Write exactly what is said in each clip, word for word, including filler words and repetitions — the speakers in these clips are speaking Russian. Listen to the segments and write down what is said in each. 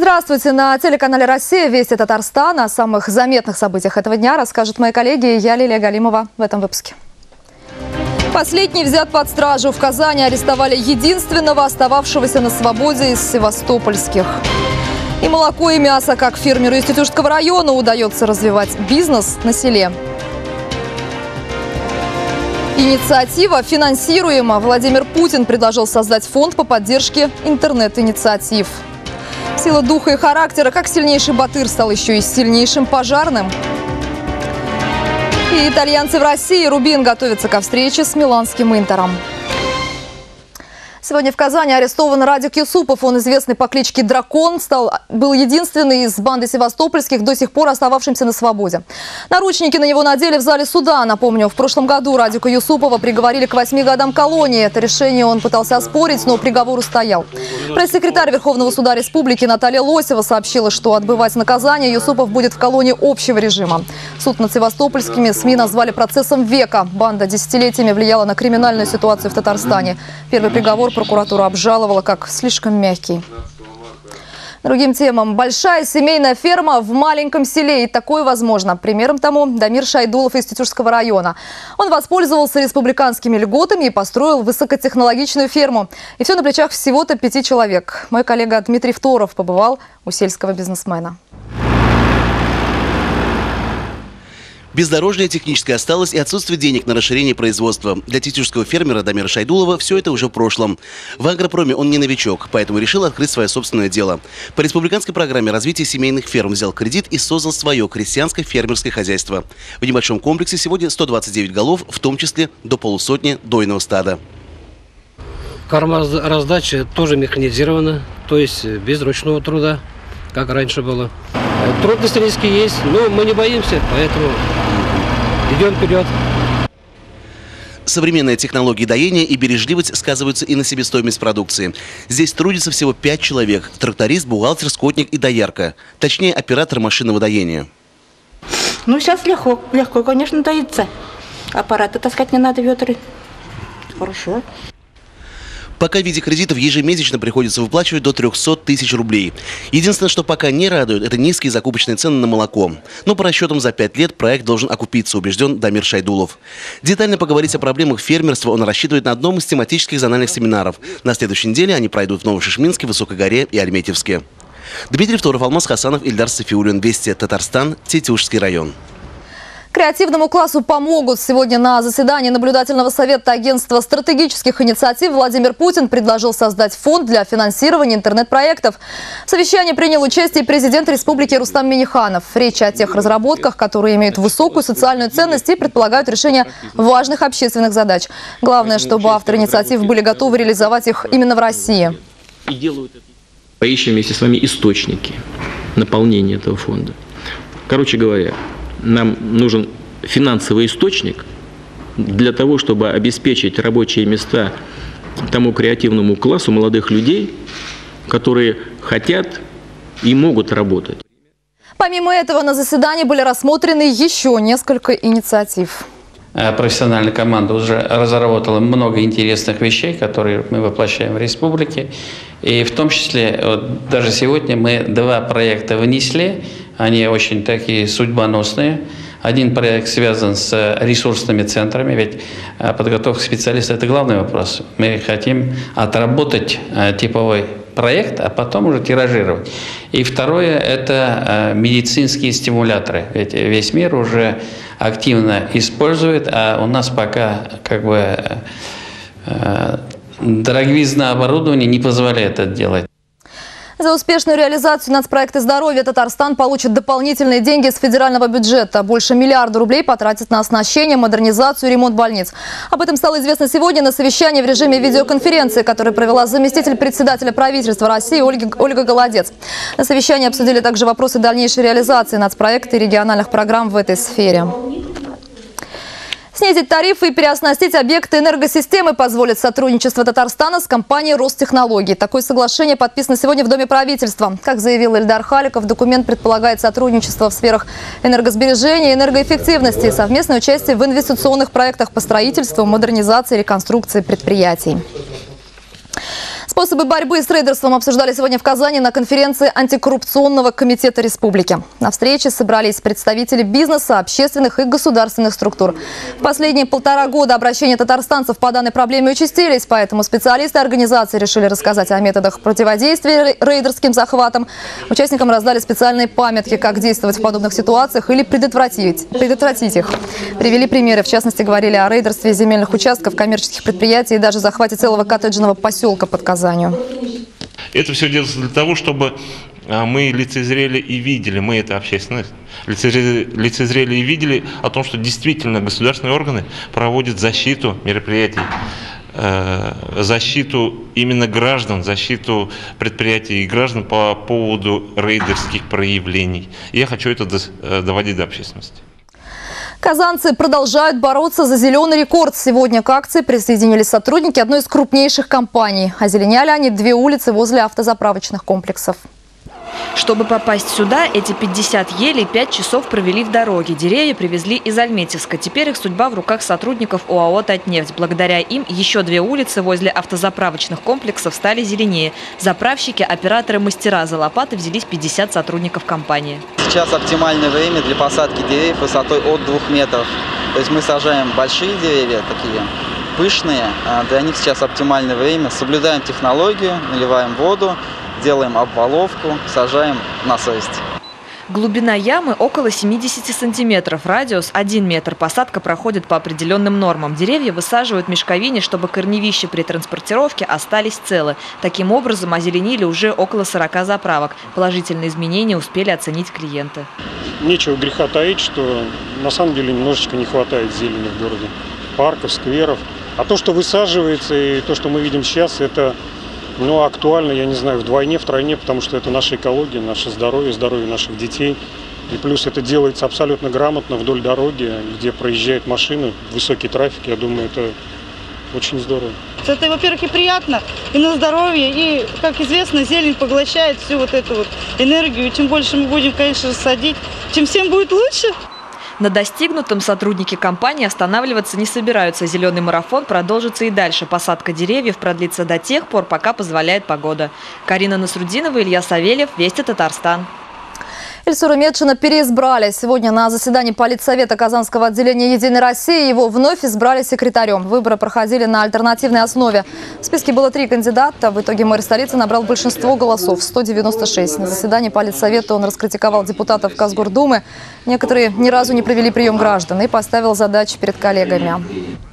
Здравствуйте! На телеканале «Россия» «Вести Татарстан». О самых заметных событиях этого дня расскажут мои коллеги. Я Лилия Галимова в этом выпуске. Последний взят под стражу. В Казани арестовали единственного остававшегося на свободе из севастопольских. И молоко, и мясо. Как фермеру из Тетюшского района удается развивать бизнес на селе. Инициатива финансируема. Владимир Путин предложил создать фонд по поддержке интернет-инициатив. Сила духа и характера, как сильнейший батыр стал еще и сильнейшим пожарным. И итальянцы в России. Рубин готовится ко встрече с миланским Интером. Сегодня в Казани арестован Радик Юсупов. Он, известный по кличке Дракон, стал, был единственный из банды севастопольских, до сих пор остававшимся на свободе. Наручники на него надели в зале суда. Напомню, в прошлом году Радика Юсупова приговорили к восьми годам колонии. Это решение он пытался оспорить, но приговор устоял. Пресс-секретарь Верховного суда Республики Наталья Лосева сообщила, что отбывать наказание Юсупов будет в колонии общего режима. Суд над севастопольскими СМИ назвали процессом века. Банда десятилетиями влияла на криминальную ситуацию в Татарстане. Первый приговор прокуратура обжаловала как слишком мягкий. Другим темам. Большая семейная ферма в маленьком селе. И такое возможно. Примером тому Дамир Шайдулов из Тетюшского района. Он воспользовался республиканскими льготами и построил высокотехнологичную ферму. И все на плечах всего-то пяти человек. Мой коллега Дмитрий Второв побывал у сельского бизнесмена. Бездорожье технически осталось и отсутствие денег на расширение производства. Для тетюшского фермера Дамира Шайдулова все это уже в прошлом. В агропроме он не новичок, поэтому решил открыть свое собственное дело. По республиканской программе развития семейных ферм взял кредит и создал свое крестьянское фермерское хозяйство. В небольшом комплексе сегодня сто двадцать девять голов, в том числе до полусотни дойного стада. Кормораздача тоже механизирована, то есть без ручного труда, как раньше было. Трудности риски есть, но мы не боимся, поэтому идем вперед. Современные технологии доения и бережливость сказываются и на себестоимость продукции. Здесь трудится всего пять человек – тракторист, бухгалтер, скотник и доярка. Точнее, оператор машинного доения. Ну, сейчас легко, легко, конечно, доится. Аппараты таскать не надо, ведры. Хорошо. Пока в виде кредитов ежемесячно приходится выплачивать до трёхсот тысяч рублей. Единственное, что пока не радует, это низкие закупочные цены на молоко. Но по расчетам за пять лет проект должен окупиться, убежден Дамир Шайдулов. Детально поговорить о проблемах фермерства он рассчитывает на одном из тематических зональных семинаров. На следующей неделе они пройдут в Новошишминске, Высокой Горе и Альметьевске. Дмитрий Второв, Алмаз Хасанов, Ильдар Сафиуллин. Вести Татарстан, Тетюшский район. Креативному классу помогут. Сегодня на заседании наблюдательного совета агентства стратегических инициатив Владимир Путин предложил создать фонд для финансирования интернет-проектов. В совещании принял участие президент республики Рустам Минниханов. Речь о тех разработках, которые имеют высокую социальную ценность и предполагают решение важных общественных задач. Главное, чтобы авторы инициатив были готовы реализовать их именно в России. Поищем вместе с вами источники наполнения этого фонда. Короче говоря, нам нужен финансовый источник для того, чтобы обеспечить рабочие места тому креативному классу молодых людей, которые хотят и могут работать. Помимо этого, на заседании были рассмотрены еще несколько инициатив. Профессиональная команда уже разработала много интересных вещей, которые мы воплощаем в республике. И в том числе, вот даже сегодня мы два проекта внесли, они очень такие судьбоносные. Один проект связан с ресурсными центрами, ведь подготовка специалистов – это главный вопрос. Мы хотим отработать типовой проект, а потом уже тиражировать. И второе – это медицинские стимуляторы. Ведь весь мир уже активно использует, а у нас пока как бы дороговизна оборудования не позволяет это делать. За успешную реализацию нацпроекта здоровья Татарстан получит дополнительные деньги с федерального бюджета. Больше миллиарда рублей потратит на оснащение, модернизацию и ремонт больниц. Об этом стало известно сегодня на совещании в режиме видеоконференции, которое провела заместитель председателя правительства России Ольга, Ольга Голодец. На совещании обсудили также вопросы дальнейшей реализации нацпроекта и региональных программ в этой сфере. Снизить тарифы и переоснастить объекты энергосистемы позволит сотрудничество Татарстана с компанией Ростехнологий. Такое соглашение подписано сегодня в Доме правительства. Как заявил Ильдар Халиков, документ предполагает сотрудничество в сферах энергосбережения и энергоэффективности и совместное участие в инвестиционных проектах по строительству, модернизации и реконструкции предприятий. Способы борьбы с рейдерством обсуждали сегодня в Казани на конференции антикоррупционного комитета республики. На встрече собрались представители бизнеса, общественных и государственных структур. В последние полтора года обращения татарстанцев по данной проблеме участились, поэтому специалисты организации решили рассказать о методах противодействия рейдерским захватам. Участникам раздали специальные памятки, как действовать в подобных ситуациях или предотвратить, предотвратить их. Привели примеры, в частности, говорили о рейдерстве земельных участков, коммерческих предприятий и даже захвате целого коттеджного поселка под Казанью. Это все делается для того, чтобы мы лицезрели и видели, мы это общественность, лицезрели, лицезрели и видели о том, что действительно государственные органы проводят защиту мероприятий, э, защиту именно граждан, защиту предприятий и граждан по поводу рейдерских проявлений. И я хочу это до, доводить до общественности. Казанцы продолжают бороться за зеленый рекорд. Сегодня к акции присоединились сотрудники одной из крупнейших компаний. Озеленяли они две улицы возле автозаправочных комплексов. Чтобы попасть сюда, эти пятьдесят елей пять часов провели в дороге. Деревья привезли из Альметьевска. Теперь их судьба в руках сотрудников ОАО «Татнефть». Благодаря им еще две улицы возле автозаправочных комплексов стали зеленее. Заправщики, операторы, мастера за лопаты взялись пятьдесят сотрудников компании. Сейчас оптимальное время для посадки деревьев высотой от двух метров. То есть мы сажаем большие деревья, такие пышные. Для них сейчас оптимальное время. Соблюдаем технологию, наливаем воду, делаем обваловку, сажаем на совесть. Глубина ямы около семидесяти сантиметров, радиус один метр. Посадка проходит по определенным нормам. Деревья высаживают в мешковине, чтобы корневища при транспортировке остались целы. Таким образом, озеленили уже около сорока заправок. Положительные изменения успели оценить клиенты. Нечего греха таить, что на самом деле немножечко не хватает зелени в городе. Парков, скверов. А то, что высаживается и то, что мы видим сейчас, это... Ну, актуально, я не знаю, вдвойне, втройне, потому что это наша экология, наше здоровье, здоровье наших детей. И плюс это делается абсолютно грамотно вдоль дороги, где проезжают машины, высокий трафик. Я думаю, это очень здорово. Это, во-первых, и приятно, и на здоровье, и, как известно, зелень поглощает всю вот эту вот энергию. Чем больше мы будем, конечно же, садить, тем всем будет лучше. На достигнутом сотрудники компании останавливаться не собираются. Зеленый марафон продолжится и дальше. Посадка деревьев продлится до тех пор, пока позволяет погода. Карина Насрудинова, Илья Савельев, Вести Татарстан. Ильсура Медшина переизбрали. Сегодня на заседании политсовета Казанского отделения «Единой России» его вновь избрали секретарем. Выборы проходили на альтернативной основе. В списке было три кандидата. В итоге мэр столицы набрал большинство голосов – сто девяносто шесть. На заседании политсовета он раскритиковал депутатов Казгордумы. Некоторые ни разу не провели прием граждан и поставил задачи перед коллегами.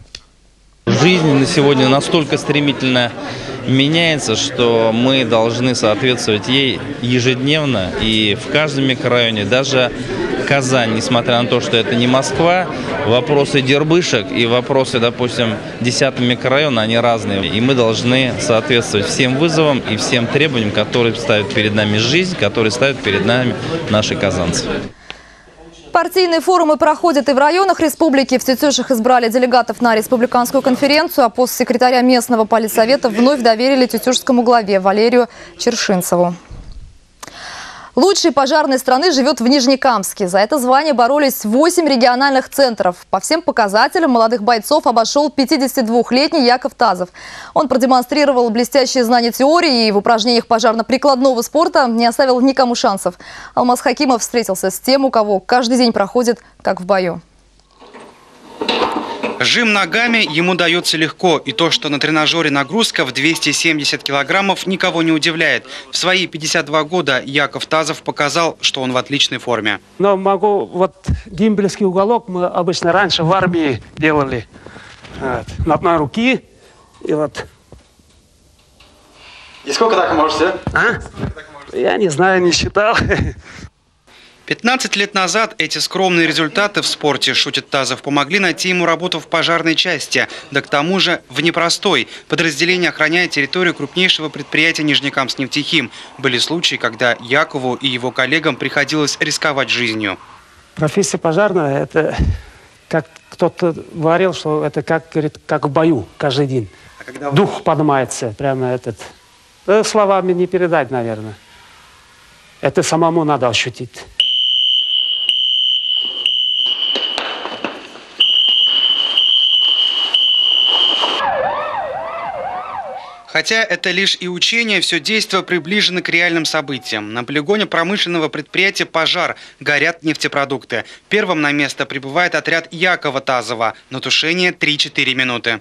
Жизнь на сегодня настолько стремительно меняется, что мы должны соответствовать ей ежедневно и в каждом микрорайоне. Даже Казань, несмотря на то, что это не Москва, вопросы дербышек и вопросы, допустим, десятого микрорайона, они разные. И мы должны соответствовать всем вызовам и всем требованиям, которые ставит перед нами жизнь, которые ставят перед нами наши казанцы. Партийные форумы проходят и в районах республики. В Тетюшах избрали делегатов на республиканскую конференцию, а пост секретаря местного политсовета вновь доверили тетюшскому главе Валерию Чершинцеву. Лучший пожарной страны живет в Нижнекамске. За это звание боролись восемь региональных центров. По всем показателям молодых бойцов обошел пятидесятидвухлетний Яков Тазов. Он продемонстрировал блестящие знания теории и в упражнениях пожарно-прикладного спорта не оставил никому шансов. Алмаз Хакимов встретился с тем, у кого каждый день проходит как в бою. Жим ногами ему дается легко, и то, что на тренажере нагрузка в двести семьдесят килограммов, никого не удивляет. В свои пятьдесят два года Яков Тазов показал, что он в отличной форме. Но могу, вот гимбельский уголок мы обычно раньше в армии делали. Вот, на одной руке, и вот. И сколько так можете? А? Я не знаю, не считал. пятнадцать лет назад эти скромные результаты в спорте, шутит Тазов, помогли найти ему работу в пожарной части. Да к тому же в непростой. Подразделение охраняет территорию крупнейшего предприятия Нижнекамскнефтехим. Были случаи, когда Якову и его коллегам приходилось рисковать жизнью. Профессия пожарная, это, как кто-то говорил, что это как, говорит, как в бою каждый день. А когда дух поднимается, прямо этот. Это словами не передать, наверное. Это самому надо ощутить. Хотя это лишь и учение, все действо приближено к реальным событиям. На полигоне промышленного предприятия «Пожар» горят нефтепродукты. Первым на место прибывает отряд Якова Тазова. На тушение три-четыре минуты.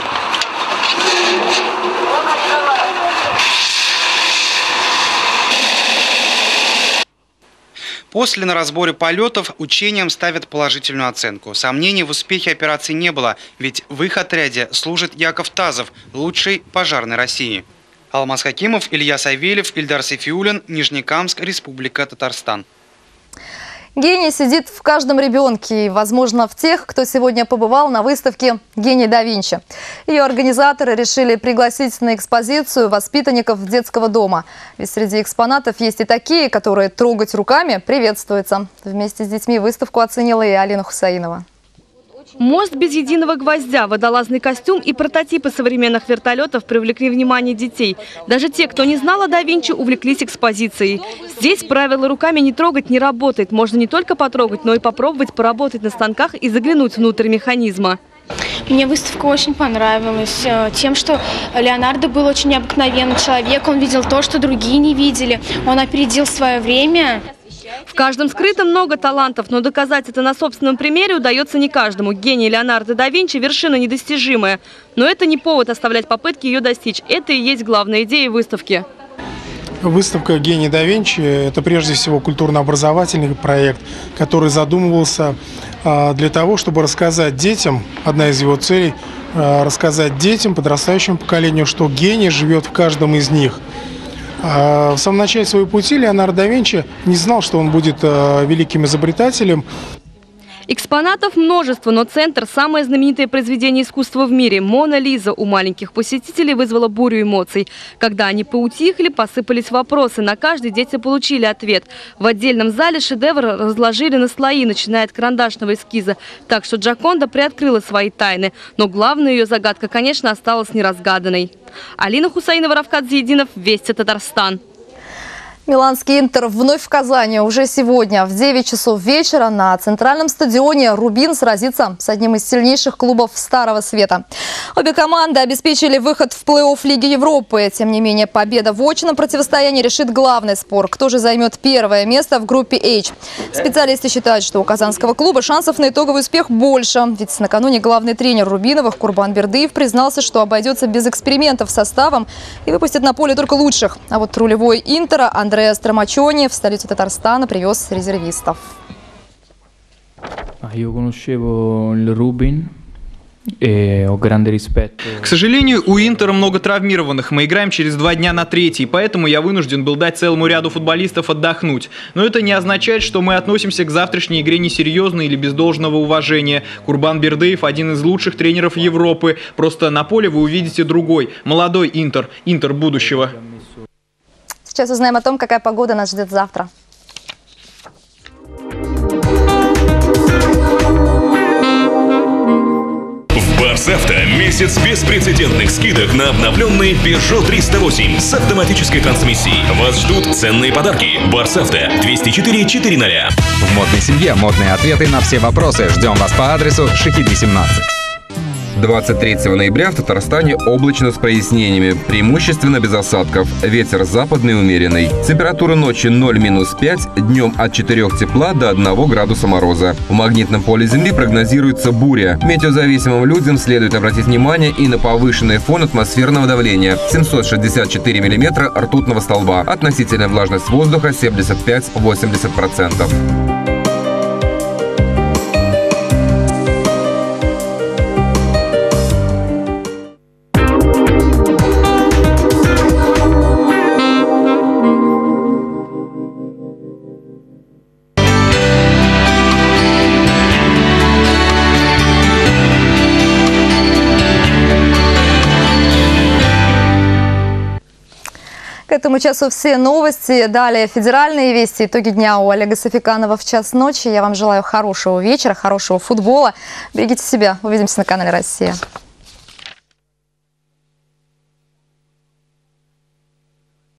После на разборе полетов учениям ставят положительную оценку. Сомнений в успехе операции не было, ведь в их отряде служит Яков Тазов, лучший пожарный России. Алмаз Хакимов, Илья Савельев, Ильдар Сейфиуллин, Нижнекамск, Республика Татарстан. Гений сидит в каждом ребенке и, возможно, в тех, кто сегодня побывал на выставке «Гений да Винчи». Ее организаторы решили пригласить на экспозицию воспитанников детского дома. Ведь среди экспонатов есть и такие, которые трогать руками приветствуется. Вместе с детьми выставку оценила и Алина Хусаинова. Мост без единого гвоздя, водолазный костюм и прототипы современных вертолетов привлекли внимание детей. Даже те, кто не знал о да Винчи, увлеклись экспозицией. Здесь правило «руками не трогать» не работает. Можно не только потрогать, но и попробовать поработать на станках и заглянуть внутрь механизма. Мне выставка очень понравилась тем, что Леонардо был очень необыкновенный человек. Он видел то, что другие не видели. Он опередил свое время. В каждом скрыто много талантов, но доказать это на собственном примере удается не каждому. Гений Леонардо да Винчи – вершина недостижимая. Но это не повод оставлять попытки ее достичь. Это и есть главная идея выставки. Выставка «Гений да Винчи» – это прежде всего культурно-образовательный проект, который задумывался для того, чтобы рассказать детям, одна из его целей – рассказать детям, подрастающему поколению, что гений живет в каждом из них. В самом начале своего пути Леонардо да Винчи не знал, что он будет великим изобретателем. Экспонатов множество, но центр – самое знаменитое произведение искусства в мире. «Мона Лиза» у маленьких посетителей вызвала бурю эмоций. Когда они поутихли, посыпались вопросы. На каждый дети получили ответ. В отдельном зале шедевр разложили на слои, начиная от карандашного эскиза. Так что Джоконда приоткрыла свои тайны. Но главная ее загадка, конечно, осталась неразгаданной. Алина Хусаинова, Равкат Зиединов, Вести Татарстан. Миланский «Интер» вновь в Казани. Уже сегодня в девять часов вечера на центральном стадионе «Рубин» сразится с одним из сильнейших клубов Старого Света. Обе команды обеспечили выход в плей-офф Лиги Европы. Тем не менее, победа в очном противостоянии решит главный спор. Кто же займет первое место в группе H? Специалисты считают, что у казанского клуба шансов на итоговый успех больше. Ведь накануне главный тренер Рубиновых Курбан Бердыев признался, что обойдется без экспериментов с составом и выпустит на поле только лучших. А вот рулевой «Интера» Андреа Страмачони в столицу Татарстана привез резервистов. К сожалению, у Интера много травмированных. Мы играем через два дня на третий, поэтому я вынужден был дать целому ряду футболистов отдохнуть. Но это не означает, что мы относимся к завтрашней игре несерьезно или без должного уважения. Курбан Бердыев – один из лучших тренеров Европы. Просто на поле вы увидите другой, молодой Интер, Интер будущего. Сейчас узнаем о том, какая погода нас ждет завтра. В Барсавто месяц беспрецедентных скидок на обновленный Peugeot триста восемь с автоматической трансмиссией. Вас ждут ценные подарки. Барсавто двести четыре четыреста. В модной семье модные ответы на все вопросы. Ждем вас по адресу Шахиды семнадцать. двадцать третьего ноября в Татарстане облачно с прояснениями, преимущественно без осадков. Ветер западный умеренный. Температура ночи ноль минус пять, днем от четырёх тепла до одного градуса мороза. В магнитном поле Земли прогнозируется буря. Метеозависимым людям следует обратить внимание и на повышенный фон атмосферного давления – семьсот шестьдесят четыре миллиметра ртутного столба. Относительная влажность воздуха семьдесят пять — восемьдесят процентов. К этому часу все новости. Далее федеральные вести. Итоги дня у Олега Софиканова в час ночи. Я вам желаю хорошего вечера, хорошего футбола. Берегите себя. Увидимся на канале «Россия».